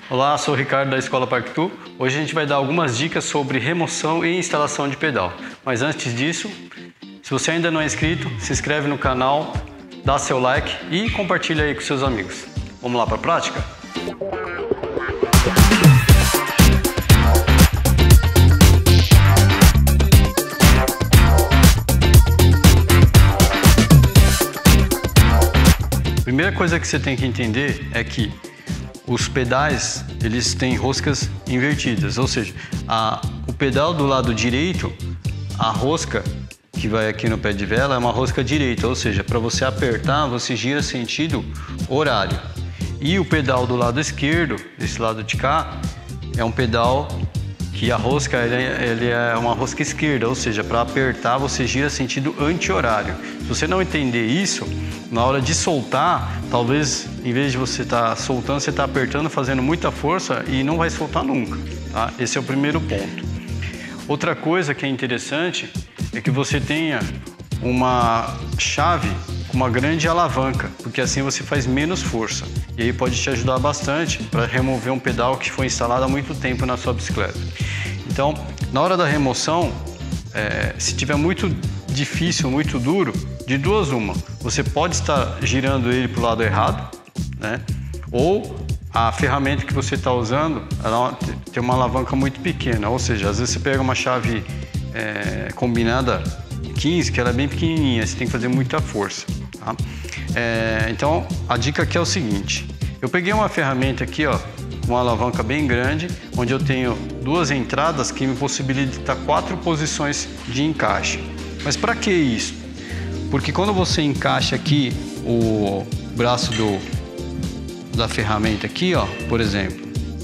Olá, sou o Ricardo da Escola Parktu. Hoje a gente vai dar algumas dicas sobre remoção e instalação de pedal. Mas antes disso, se você ainda não é inscrito, se inscreve no canal, dá seu like e compartilha aí com seus amigos. Vamos lá para a prática? Primeira coisa que você tem que entender é que os pedais, eles têm roscas invertidas, ou seja, o pedal do lado direito, a rosca que vai aqui no pé de vela é uma rosca direita, ou seja, para você apertar, você gira sentido horário. E o pedal do lado esquerdo, desse lado de cá, é um pedal que a rosca ele é uma rosca esquerda, ou seja, para apertar você gira sentido anti-horário. Se você não entender isso, na hora de soltar, talvez em vez de você estar soltando, você está apertando, fazendo muita força e não vai soltar nunca, tá? Esse é o primeiro ponto. Outra coisa que é interessante é que você tenha uma chave com uma grande alavanca, porque assim você faz menos força. E aí pode te ajudar bastante para remover um pedal que foi instalado há muito tempo na sua bicicleta. Então, na hora da remoção, se tiver muito difícil, muito duro, de duas uma. Você pode estar girando ele para o lado errado, né? Ou a ferramenta que você está usando, ela tem uma alavanca muito pequena, ou seja, às vezes você pega uma chave combinada 15, que ela é bem pequenininha, você tem que fazer muita força, tá? Então, a dica aqui é o seguinte: eu peguei uma ferramenta aqui, ó, uma alavanca bem grande, onde eu tenho duas entradas que me possibilitam 4 posições de encaixe. Mas para que isso? Porque quando você encaixa aqui o braço da ferramenta aqui, ó, por exemplo,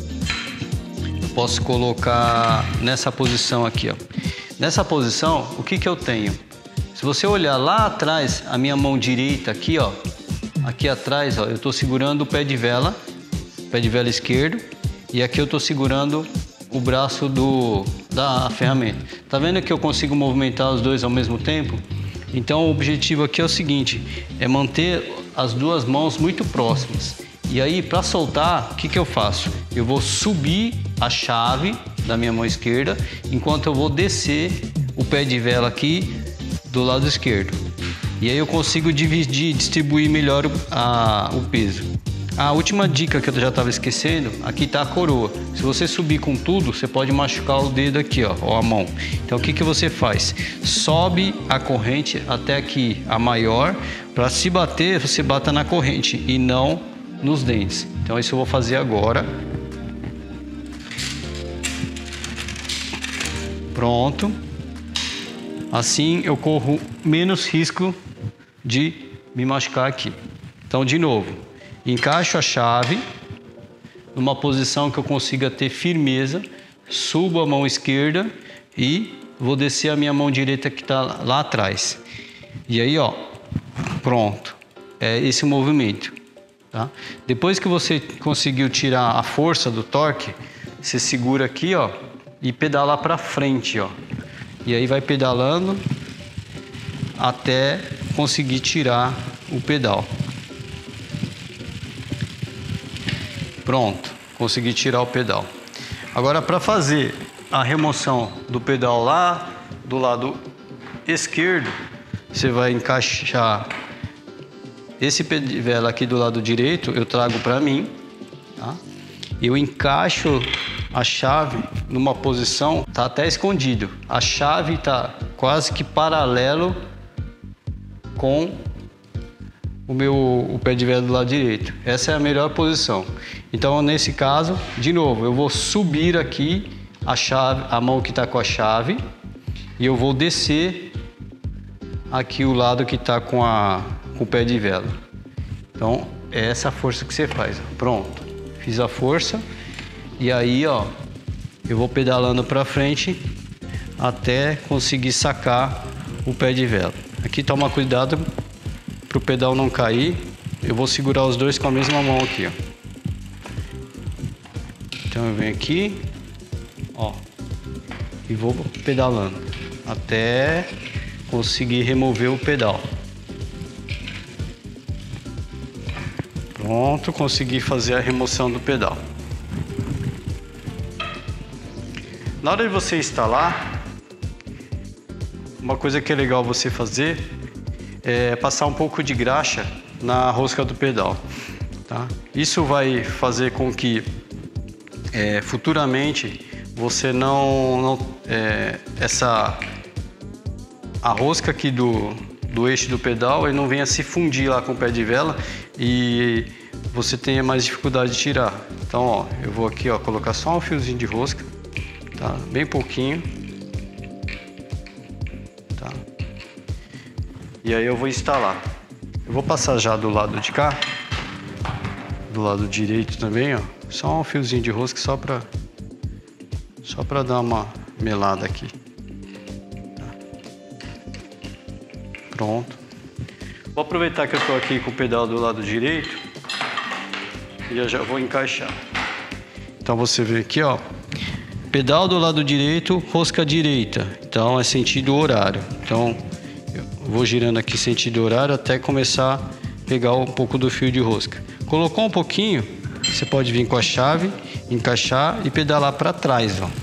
eu posso colocar nessa posição aqui, ó. Nessa posição, o que eu tenho? Se você olhar lá atrás, a minha mão direita aqui, ó, aqui atrás, ó, eu estou segurando o pé de vela esquerdo, e aqui eu estou segurando o braço da ferramenta. Tá vendo que eu consigo movimentar os dois ao mesmo tempo? Então o objetivo aqui é o seguinte, é manter as duas mãos muito próximas. E aí, para soltar, o que eu faço? Eu vou subir a chave da minha mão esquerda, enquanto eu vou descer o pé de vela aqui do lado esquerdo. E aí eu consigo distribuir melhor o peso. A última dica que eu já estava esquecendo, aqui está a coroa. Se você subir com tudo, você pode machucar o dedo aqui, ó, ou a mão. Então o que você faz? Sobe a corrente até aqui, a maior, para se bater, você bata na corrente e não nos dentes. Então isso eu vou fazer agora. Pronto. Assim eu corro menos risco de me machucar aqui. Então, de novo, encaixo a chave numa posição que eu consiga ter firmeza, subo a mão esquerda e vou descer a minha mão direita que está lá atrás. E aí, ó, pronto. É esse o movimento, tá? Depois que você conseguiu tirar a força do torque, você segura aqui, ó, e pedala para frente, ó. E aí vai pedalando até conseguir tirar o pedal. Pronto, consegui tirar o pedal. Agora, para fazer a remoção do pedal lá do lado esquerdo, você vai encaixar esse pé de vela aqui do lado direito, eu trago para mim, tá? Eu encaixo a chave numa posição, tá até escondido. A chave tá quase que paralelo com o pé de vela do lado direito. Essa é a melhor posição. Então, nesse caso, de novo, eu vou subir aqui a mão que está com a chave e eu vou descer aqui o lado que está com o pé de vela. Então, é essa força que você faz. Pronto, fiz a força e aí, ó, eu vou pedalando para frente até conseguir sacar o pé de vela. Aqui toma cuidado para o pedal não cair. Eu vou segurar os dois com a mesma mão aqui, ó. Então eu venho aqui, ó, e vou pedalando até conseguir remover o pedal. Pronto, consegui fazer a remoção do pedal. Na hora de você instalar, uma coisa que é legal você fazer é passar um pouco de graxa na rosca do pedal, tá? Isso vai fazer com que futuramente você a rosca aqui do eixo do pedal ele não venha se fundir lá com o pé de vela e você tenha mais dificuldade de tirar. Então, ó, eu vou aqui, ó, colocar só um fiozinho de rosca, tá? Bem pouquinho, tá? E aí eu vou instalar. Eu vou passar já do lado de cá, do lado direito também, ó, só um fiozinho de rosca só para dar uma melada aqui. Tá? Pronto. Vou aproveitar que eu estou aqui com o pedal do lado direito e já vou encaixar. Então você vê aqui, ó, pedal do lado direito, rosca direita. Então é sentido horário. Então eu vou girando aqui sentido horário até começar a pegar um pouco do fio de rosca. Colocou um pouquinho, você pode vir com a chave, encaixar e pedalar para trás, ó.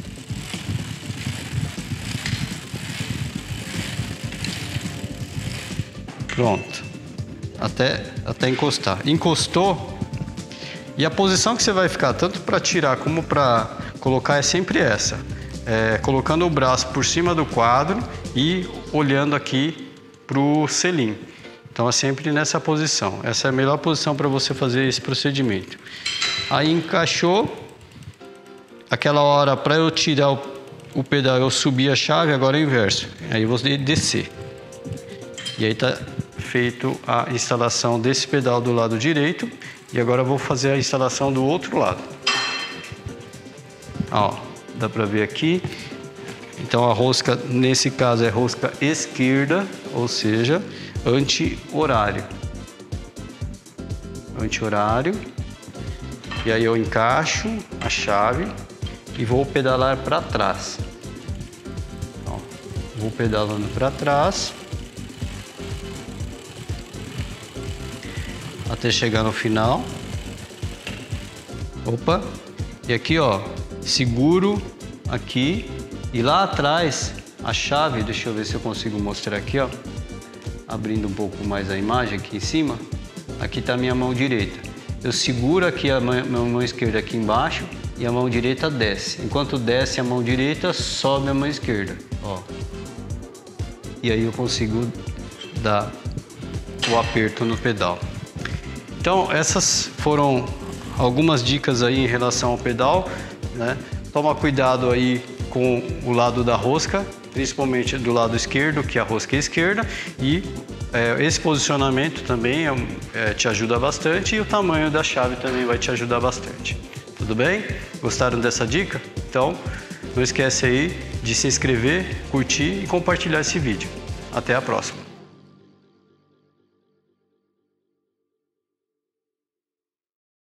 Pronto. Até encostar. Encostou. E a posição que você vai ficar, tanto para tirar como para colocar, é sempre essa. Colocando o braço por cima do quadro e olhando aqui para o selim. Então é sempre nessa posição. Essa é a melhor posição para você fazer esse procedimento. Aí encaixou. Aquela hora para eu tirar o pedal, eu subi a chave, agora é o inverso. Aí eu vou descer. E aí tá feito a instalação desse pedal do lado direito. E agora eu vou fazer a instalação do outro lado. Ó, dá para ver aqui. Então a rosca, nesse caso, é rosca esquerda, ou seja, anti-horário. Anti-horário. E aí eu encaixo a chave e vou pedalar para trás. Ó, vou pedalando para trás até chegar no final. Opa! E aqui, ó, seguro aqui e lá atrás a chave, deixa eu ver se eu consigo mostrar aqui, ó, abrindo um pouco mais a imagem aqui em cima. Aqui tá a minha mão direita. Eu seguro aqui a minha mão esquerda aqui embaixo e a mão direita desce. Enquanto desce a mão direita, sobe a mão esquerda, ó. E aí eu consigo dar o aperto no pedal. Então essas foram algumas dicas aí em relação ao pedal, né? Toma cuidado aí com o lado da rosca, principalmente do lado esquerdo, que é a rosca esquerda, e esse posicionamento também te ajuda bastante, e o tamanho da chave também vai te ajudar bastante. Tudo bem? Gostaram dessa dica? Então não esquece aí de se inscrever, curtir e compartilhar esse vídeo. Até a próxima!